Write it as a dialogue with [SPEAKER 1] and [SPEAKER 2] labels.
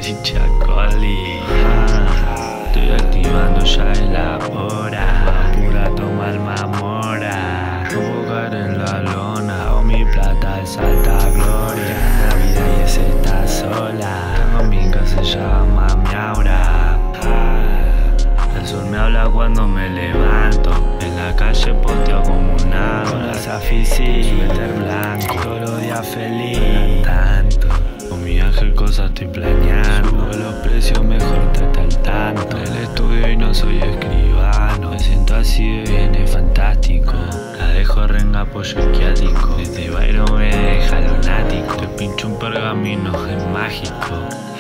[SPEAKER 1] Chicha Coli. Estoy activando ya la hora. Pura toma alma mora. No puedo caer en la lona. O mi plata es alta gloria. La vida y es esta sola. Tengo mi casa, se llama mi aura. El sol me habla cuando me levanto. En la calle posteo como un ave. Con las aficiones, suéter blanco. Todos los días feliz. Tanto. Con mi ángel cosas estoy planeando. Subo los precios, mejor estate al tanto. El estudio y no soy escribano. Me siento así de bien, es fantástico. La dejo renga apoyo esquiático. Desde Byron me deja lunático. Te pincho un pergamino, es mágico.